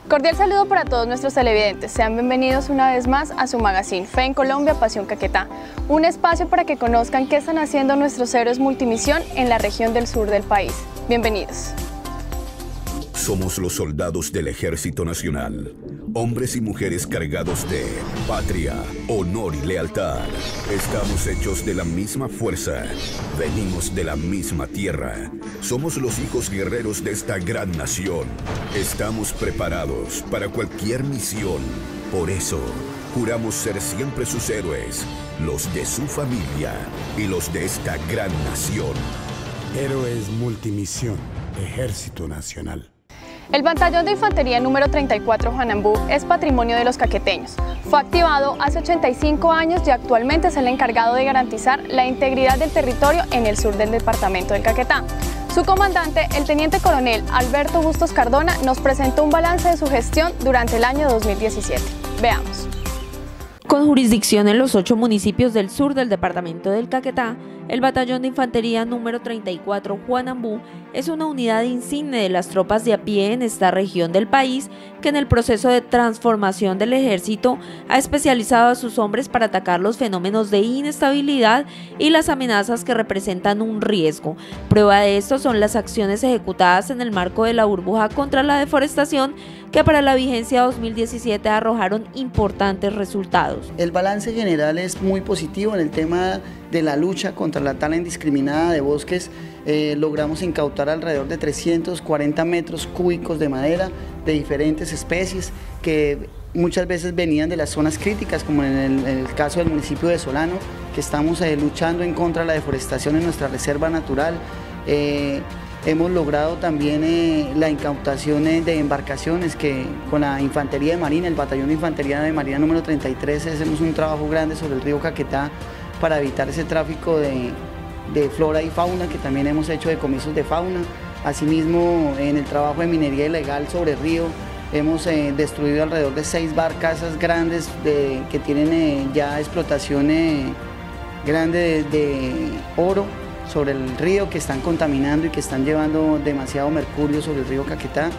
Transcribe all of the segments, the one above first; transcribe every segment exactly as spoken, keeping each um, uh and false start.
Cordial saludo para todos nuestros televidentes. Sean bienvenidos una vez más a su magazine Fe en Colombia, Pasión Caquetá, un espacio para que conozcan qué están haciendo nuestros héroes multimisión en la región del sur del país. Bienvenidos. Somos los soldados del Ejército Nacional, hombres y mujeres cargados de patria, honor y lealtad. Estamos hechos de la misma fuerza, venimos de la misma tierra. Somos los hijos guerreros de esta gran nación. Estamos preparados para cualquier misión. Por eso, juramos ser siempre sus héroes, los de su familia y los de esta gran nación. Héroes Multimisión, Ejército Nacional. El batallón de infantería número treinta y cuatro Juanambú es patrimonio de los caqueteños. Fue activado hace ochenta y cinco años y actualmente es el encargado de garantizar la integridad del territorio en el sur del departamento del Caquetá. Su comandante, el teniente coronel Alberto Bustos Cardona, nos presentó un balance de su gestión durante el año dos mil diecisiete. Veamos. Con jurisdicción en los ocho municipios del sur del departamento del Caquetá, el batallón de infantería número treinta y cuatro Juanambú es una unidad insigne de las tropas de a pie en esta región del país que en el proceso de transformación del ejército ha especializado a sus hombres para atacar los fenómenos de inestabilidad y las amenazas que representan un riesgo. Prueba de esto son las acciones ejecutadas en el marco de la burbuja contra la deforestación que para la vigencia dos mil diecisiete arrojaron importantes resultados. El balance general es muy positivo en el tema de la lucha contra la tala indiscriminada de bosques. Eh, logramos incautar alrededor de trescientos cuarenta metros cúbicos de madera de diferentes especies que muchas veces venían de las zonas críticas, como en el, en el caso del municipio de Solano, que estamos eh, luchando en contra de la deforestación en nuestra reserva natural. Eh, Hemos logrado también eh, la incautación eh, de embarcaciones que con la Infantería de Marina, el Batallón de Infantería de Marina número treinta y tres, hacemos un trabajo grande sobre el río Caquetá para evitar ese tráfico de, de flora y fauna, que también hemos hecho decomisos de fauna. Asimismo, en el trabajo de minería ilegal sobre el río, hemos eh, destruido alrededor de seis barcazas grandes de, que tienen eh, ya explotación eh, grande de, de oro sobre el río, que están contaminando y que están llevando demasiado mercurio sobre el río Caquetá.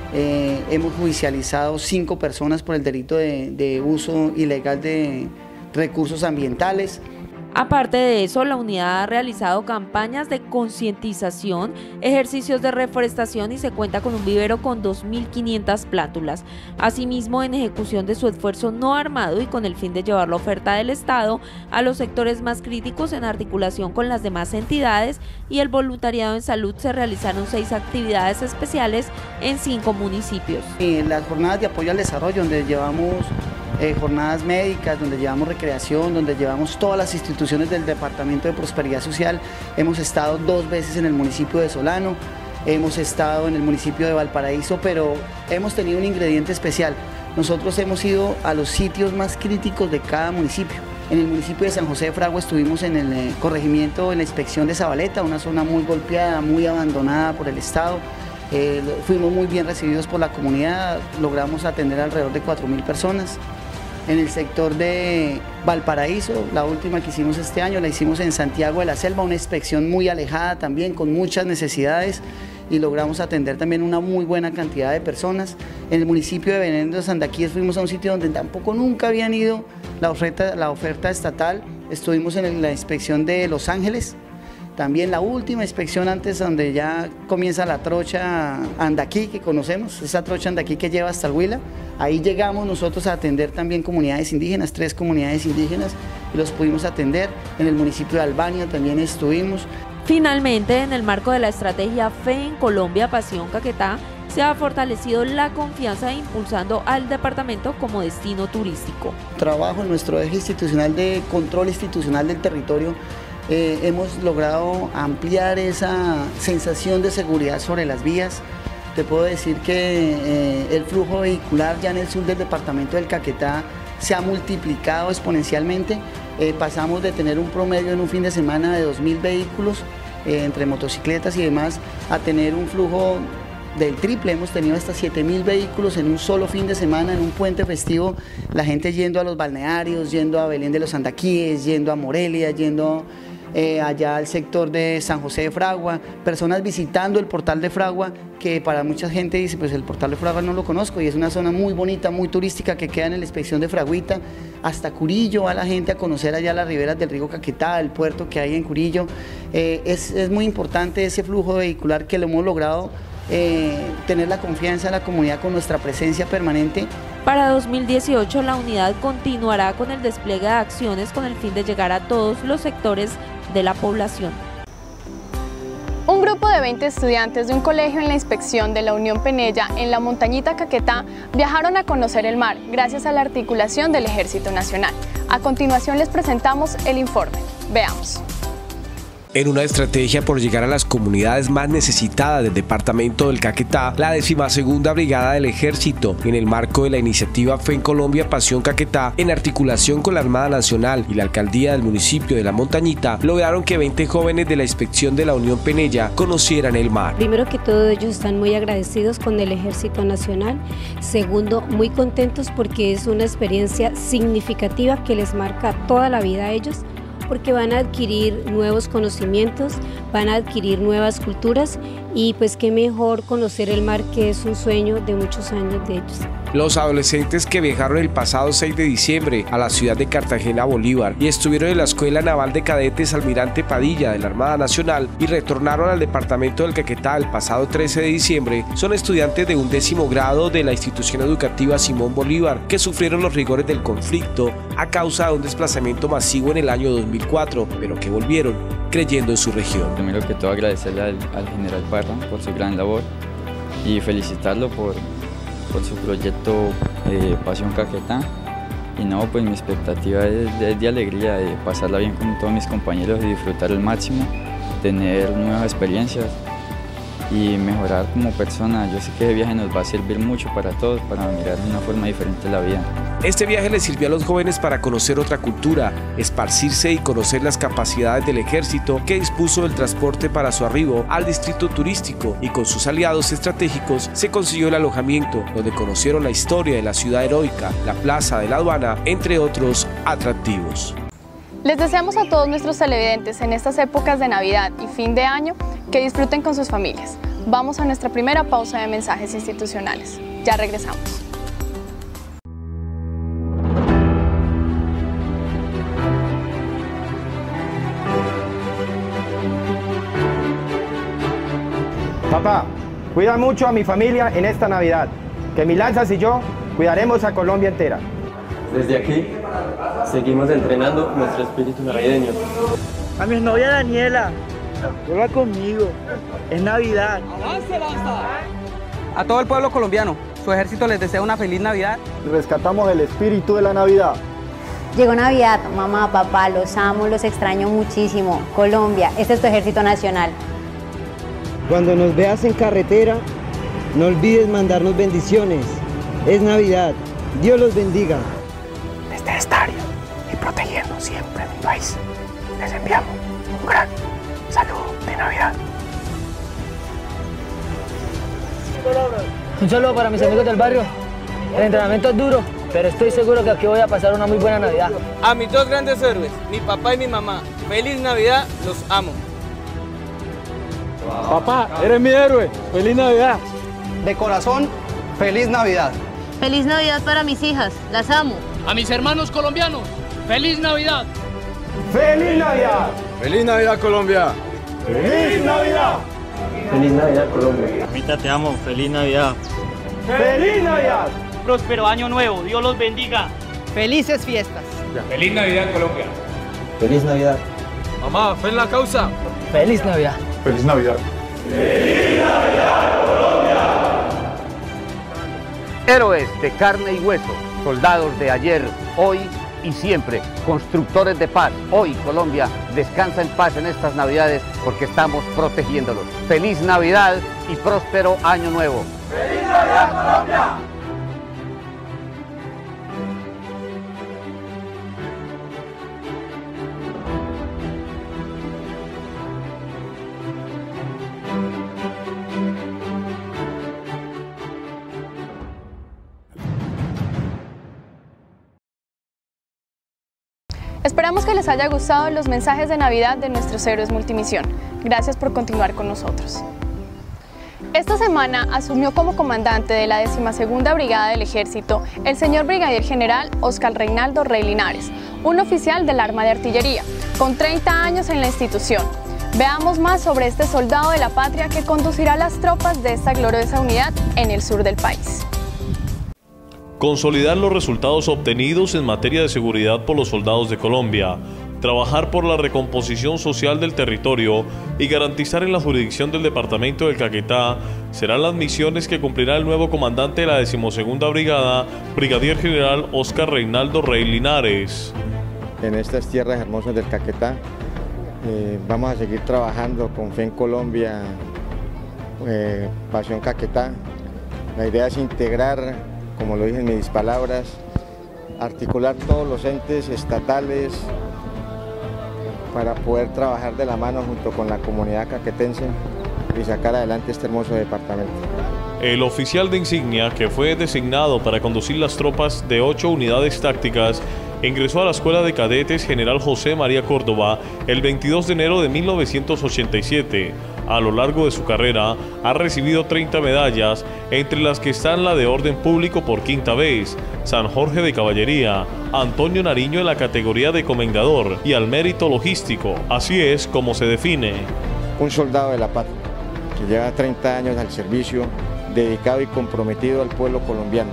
Eh, hemos judicializado cinco personas por el delito de, de uso ilegal de recursos ambientales. Aparte de eso, la unidad ha realizado campañas de concientización, ejercicios de reforestación y se cuenta con un vivero con dos mil quinientas plántulas. Asimismo, en ejecución de su esfuerzo no armado y con el fin de llevar la oferta del Estado a los sectores más críticos en articulación con las demás entidades y el voluntariado en salud, se realizaron seis actividades especiales en cinco municipios. En las jornadas de apoyo al desarrollo, donde llevamos Eh, jornadas médicas, donde llevamos recreación, donde llevamos todas las instituciones del Departamento de Prosperidad Social. Hemos estado dos veces en el municipio de Solano, hemos estado en el municipio de Valparaíso, pero hemos tenido un ingrediente especial. Nosotros hemos ido a los sitios más críticos de cada municipio. En el municipio de San José de Fragua estuvimos en el eh, corregimiento, en la inspección de Zabaleta, una zona muy golpeada, muy abandonada por el Estado. Eh, fuimos muy bien recibidos por la comunidad, logramos atender alrededor de cuatro mil personas. En el sector de Valparaíso, la última que hicimos este año, la hicimos en Santiago de la Selva, una inspección muy alejada también, con muchas necesidades, y logramos atender también una muy buena cantidad de personas. En el municipio de Veneno de Sandaquíes fuimos a un sitio donde tampoco nunca habían ido la oferta, la oferta estatal. Estuvimos en la inspección de Los Ángeles, también la última inspección antes donde ya comienza la trocha Andaquí, que conocemos, esa trocha Andaquí que lleva hasta el Huila. Ahí llegamos nosotros a atender también comunidades indígenas, tres comunidades indígenas, y los pudimos atender. En el municipio de Albania también estuvimos. Finalmente, en el marco de la estrategia Fe en Colombia, Pasión Caquetá, se ha fortalecido la confianza impulsando al departamento como destino turístico. Trabajo en nuestro eje institucional de control institucional del territorio. Eh, hemos logrado ampliar esa sensación de seguridad sobre las vías. Te puedo decir que eh, el flujo vehicular ya en el sur del departamento del Caquetá se ha multiplicado exponencialmente. Eh, pasamos de tener un promedio en un fin de semana de dos mil vehículos eh, entre motocicletas y demás a tener un flujo del triple. Hemos tenido hasta siete mil vehículos en un solo fin de semana, en un puente festivo, la gente yendo a los balnearios, yendo a Belén de los Andaquíes, yendo a Morelia, yendo eh, allá al sector de San José de Fragua, personas visitando el portal de Fragua, que para mucha gente dice, pues el portal de Fragua no lo conozco, y es una zona muy bonita, muy turística, que queda en la inspección de Fraguita. Hasta Curillo va la gente a conocer allá las riberas del río Caquetá, el puerto que hay en Curillo. Eh, es, es muy importante ese flujo vehicular que lo hemos logrado, eh, tener la confianza de la comunidad con nuestra presencia permanente. Para dos mil dieciocho, la unidad continuará con el despliegue de acciones con el fin de llegar a todos los sectores de la población. Un grupo de veinte estudiantes de un colegio en la inspección de la Unión Penella en la montañita Caquetá viajaron a conocer el mar gracias a la articulación del Ejército Nacional. A continuación les presentamos el informe. Veamos. En una estrategia por llegar a las comunidades más necesitadas del departamento del Caquetá, la decimosegunda Brigada del Ejército, en el marco de la iniciativa Fe en Colombia Pasión Caquetá, en articulación con la Armada Nacional y la Alcaldía del municipio de La Montañita, lograron que veinte jóvenes de la inspección de la Unión Penella conocieran el mar. Primero que todo, ellos están muy agradecidos con el Ejército Nacional. Segundo, muy contentos porque es una experiencia significativa que les marca toda la vida a ellos, porque van a adquirir nuevos conocimientos, van a adquirir nuevas culturas y pues qué mejor conocer el mar, que es un sueño de muchos años de ellos. Los adolescentes que viajaron el pasado seis de diciembre a la ciudad de Cartagena, Bolívar, y estuvieron en la Escuela Naval de Cadetes Almirante Padilla de la Armada Nacional y retornaron al departamento del Caquetá el pasado trece de diciembre, son estudiantes de un décimo grado de la institución educativa Simón Bolívar, que sufrieron los rigores del conflicto a causa de un desplazamiento masivo en el año dos mil cuatro, pero que volvieron creyendo en su región. Primero que todo, agradecerle al, al general Parra por su gran labor y felicitarlo por por su proyecto eh, Pasión Caquetá. Y no, pues mi expectativa es de, de alegría, de pasarla bien con todos mis compañeros y disfrutar al máximo, tener nuevas experiencias y mejorar como persona. Yo sé que ese viaje nos va a servir mucho para todos, para mirar de una forma diferente la vida. Este viaje les sirvió a los jóvenes para conocer otra cultura, esparcirse y conocer las capacidades del ejército, que dispuso del transporte para su arribo al distrito turístico, y con sus aliados estratégicos se consiguió el alojamiento, donde conocieron la historia de la ciudad heroica, la plaza de la aduana, entre otros atractivos. Les deseamos a todos nuestros televidentes en estas épocas de Navidad y fin de año que disfruten con sus familias. Vamos a nuestra primera pausa de mensajes institucionales. Ya regresamos. Papá, cuida mucho a mi familia en esta Navidad, que mi Lanzas y yo cuidaremos a Colombia entera. Desde aquí, seguimos entrenando nuestro espíritu navideño. A mi novia Daniela, vuelva conmigo, es Navidad. ¡Avance, Lanza! A todo el pueblo colombiano, su ejército les desea una feliz Navidad. Rescatamos el espíritu de la Navidad. Llegó Navidad, mamá, papá, los amo, los extraño muchísimo. Colombia, este es tu Ejército Nacional. Cuando nos veas en carretera, no olvides mandarnos bendiciones. Es Navidad. Dios los bendiga. Desde Estadio y protegiendo siempre mi país, les enviamos un gran saludo de Navidad. Un saludo para mis amigos del barrio. El entrenamiento es duro, pero estoy seguro que aquí voy a pasar una muy buena Navidad. A mis dos grandes héroes, mi papá y mi mamá, feliz Navidad, los amo. Papá, eres mi héroe. ¡Feliz Navidad! De corazón, feliz Navidad. Feliz Navidad para mis hijas, las amo. A mis hermanos colombianos, feliz Navidad. ¡Feliz Navidad! ¡Feliz Navidad, Colombia! ¡Feliz Navidad! ¡Feliz Navidad, Colombia! Mamita, te amo. ¡Feliz Navidad! ¡Feliz Navidad! Próspero año nuevo, Dios los bendiga. Felices fiestas. ¡Feliz Navidad, Colombia! ¡Feliz Navidad! Mamá, fe en la causa. ¡Feliz Navidad! ¡Feliz Navidad! ¡Feliz Navidad, Colombia! Héroes de carne y hueso, soldados de ayer, hoy y siempre, constructores de paz. Hoy Colombia descansa en paz en estas Navidades porque estamos protegiéndolos. ¡Feliz Navidad y próspero Año Nuevo! ¡Feliz Navidad, Colombia! Esperamos que les haya gustado los mensajes de Navidad de nuestros héroes multimisión. Gracias por continuar con nosotros. Esta semana asumió como comandante de la decimosegunda Brigada del Ejército el señor Brigadier General Óscar Reinaldo Rey Linares, un oficial del Arma de Artillería, con treinta años en la institución. Veamos más sobre este soldado de la patria que conducirá las tropas de esta gloriosa unidad en el sur del país. Consolidar los resultados obtenidos en materia de seguridad por los soldados de Colombia, trabajar por la recomposición social del territorio y garantizar en la jurisdicción del departamento del Caquetá serán las misiones que cumplirá el nuevo comandante de la decimosegunda Brigada, Brigadier General Óscar Reinaldo Rey Linares. En estas tierras hermosas del Caquetá eh, vamos a seguir trabajando con Fe en Colombia, eh, Pasión Caquetá. La idea es integrar, como lo dije en mis palabras, articular todos los entes estatales para poder trabajar de la mano junto con la comunidad caquetense y sacar adelante este hermoso departamento. El oficial de insignia, que fue designado para conducir las tropas de ocho unidades tácticas, ingresó a la Escuela de Cadetes General José María Córdoba el veintidós de enero de mil novecientos ochenta y siete. A lo largo de su carrera ha recibido treinta medallas, entre las que están la de Orden Público por quinta vez, San Jorge de Caballería, Antonio Nariño en la categoría de Comendador y al Mérito Logístico. Así es como se define. Un soldado de la patria que lleva treinta años al servicio, dedicado y comprometido al pueblo colombiano,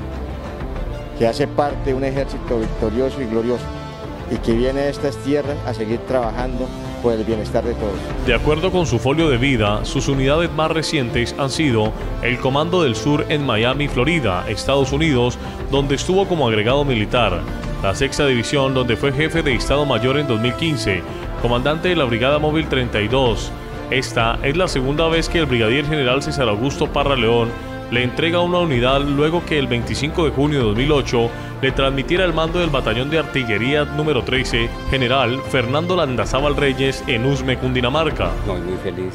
que hace parte de un ejército victorioso y glorioso y que viene a estas tierras a seguir trabajando por el bienestar de todos. De acuerdo con su folio de vida, sus unidades más recientes han sido el Comando del Sur en Miami, Florida, Estados Unidos, donde estuvo como agregado militar, la Sexta División, donde fue jefe de Estado Mayor en dos mil quince, comandante de la Brigada Móvil treinta y dos. Esta es la segunda vez que el Brigadier General César Augusto Parra León le entrega una unidad luego que el veinticinco de junio de dos mil ocho le transmitiera el mando del Batallón de Artillería número trece, General Fernando Landazábal Reyes, en Usme, Cundinamarca. No, muy feliz.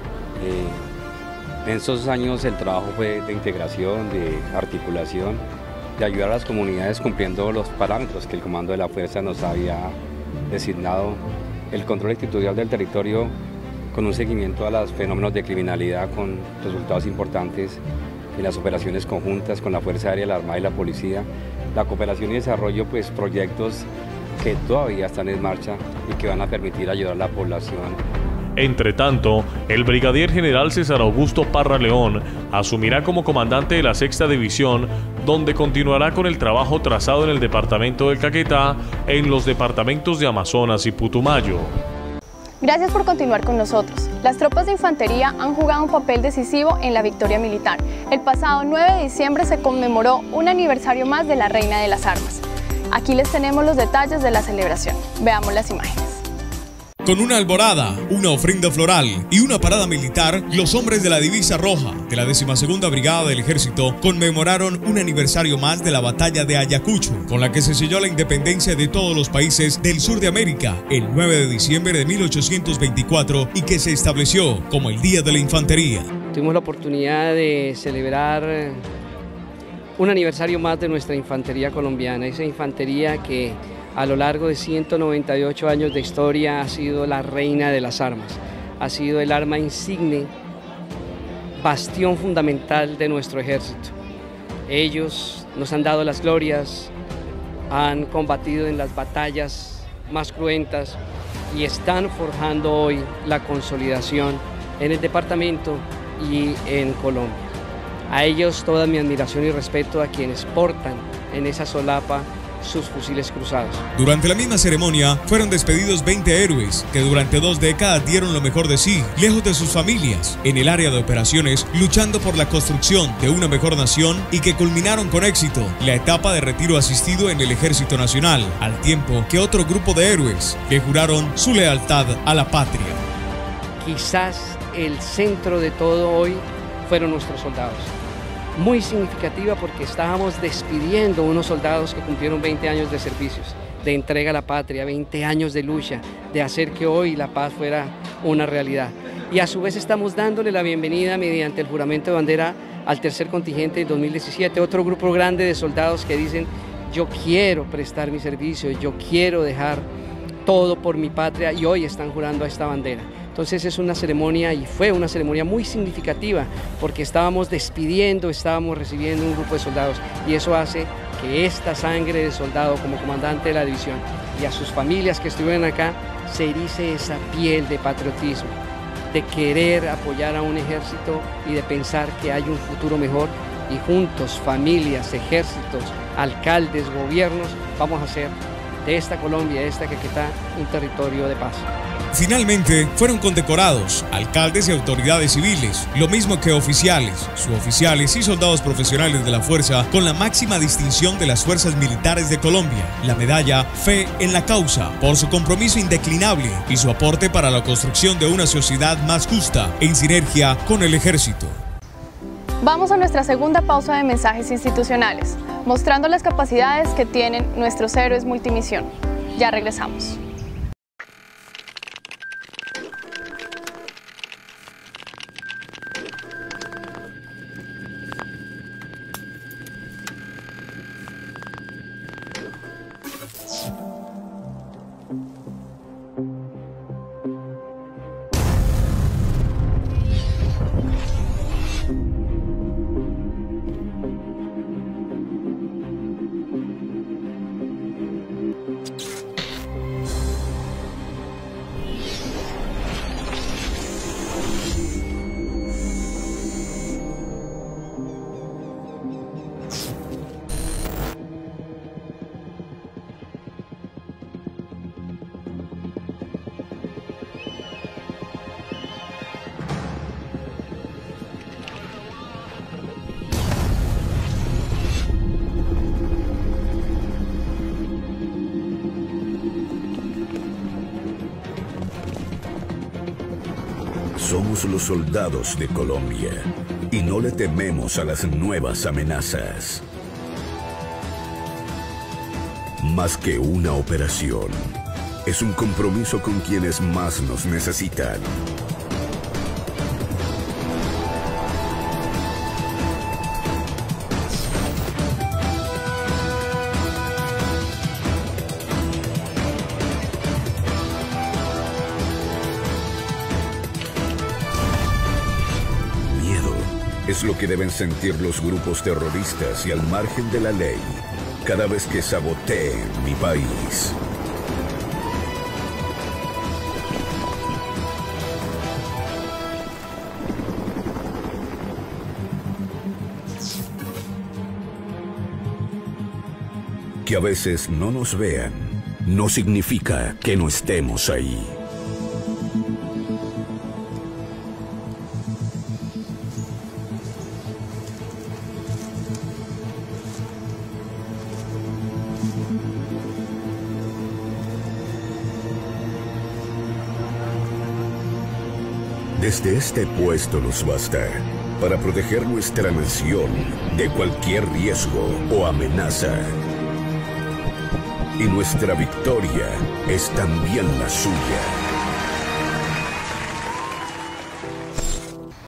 Eh, en esos años el trabajo fue de integración, de articulación, de ayudar a las comunidades cumpliendo los parámetros que el Comando de la Fuerza nos había designado, el control actitudinal del territorio con un seguimiento a los fenómenos de criminalidad con resultados importantes en las operaciones conjuntas con la Fuerza Aérea, la Armada y la Policía, la cooperación y desarrollo, pues proyectos que todavía están en marcha y que van a permitir ayudar a la población. Entre tanto, el Brigadier General César Augusto Parra León asumirá como comandante de la Sexta División, donde continuará con el trabajo trazado en el departamento del Caquetá, en los departamentos de Amazonas y Putumayo. Gracias por continuar con nosotros. Las tropas de infantería han jugado un papel decisivo en la victoria militar. El pasado nueve de diciembre se conmemoró un aniversario más de la Reina de las Armas. Aquí les tenemos los detalles de la celebración. Veamos las imágenes. Con una alborada, una ofrenda floral y una parada militar, los hombres de la Divisa Roja de la decimosegunda Brigada del Ejército conmemoraron un aniversario más de la batalla de Ayacucho, con la que se selló la independencia de todos los países del sur de América el nueve de diciembre de mil ochocientos veinticuatro y que se estableció como el Día de la Infantería. Tuvimos la oportunidad de celebrar un aniversario más de nuestra infantería colombiana, esa infantería que a lo largo de ciento noventa y ocho años de historia ha sido la reina de las armas, ha sido el arma insigne, bastión fundamental de nuestro ejército. Ellos nos han dado las glorias, han combatido en las batallas más cruentas y están forjando hoy la consolidación en el departamento y en Colombia. A ellos toda mi admiración y respeto, a quienes portan en esa solapa sus fusiles cruzados. Durante la misma ceremonia fueron despedidos veinte héroes que durante dos décadas dieron lo mejor de sí, lejos de sus familias, en el área de operaciones, luchando por la construcción de una mejor nación y que culminaron con éxito la etapa de retiro asistido en el Ejército Nacional, al tiempo que otro grupo de héroes le juraron su lealtad a la patria. Quizás el centro de todo hoy fueron nuestros soldados. Muy significativa porque estábamos despidiendo unos soldados que cumplieron veinte años de servicios, de entrega a la patria, veinte años de lucha, de hacer que hoy la paz fuera una realidad. Y a su vez estamos dándole la bienvenida mediante el juramento de bandera al tercer contingente del dos mil diecisiete, otro grupo grande de soldados que dicen yo quiero prestar mi servicio, yo quiero dejar todo por mi patria, y hoy están jurando a esta bandera. Entonces es una ceremonia, y fue una ceremonia muy significativa, porque estábamos despidiendo, estábamos recibiendo un grupo de soldados, y eso hace que esta sangre de soldado como comandante de la división y a sus familias que estuvieron acá, se erice esa piel de patriotismo, de querer apoyar a un ejército y de pensar que hay un futuro mejor, y juntos, familias, ejércitos, alcaldes, gobiernos, vamos a hacer de esta Colombia, de esta Caquetá, un territorio de paz. Finalmente, fueron condecorados alcaldes y autoridades civiles, lo mismo que oficiales, suboficiales y soldados profesionales de la fuerza, con la máxima distinción de las fuerzas militares de Colombia, la medalla Fe en la Causa, por su compromiso indeclinable y su aporte para la construcción de una sociedad más justa en sinergia con el ejército. Vamos a nuestra segunda pausa de mensajes institucionales, mostrando las capacidades que tienen nuestros héroes multimisión. Ya regresamos. Somos los soldados de Colombia y no le tememos a las nuevas amenazas. Más que una operación, es un compromiso con quienes más nos necesitan. Es lo que deben sentir los grupos terroristas y al margen de la ley cada vez que saboteen mi país. Que a veces no nos vean no significa que no estemos ahí. Desde este puesto nos basta para proteger nuestra nación de cualquier riesgo o amenaza. Y nuestra victoria es también la suya.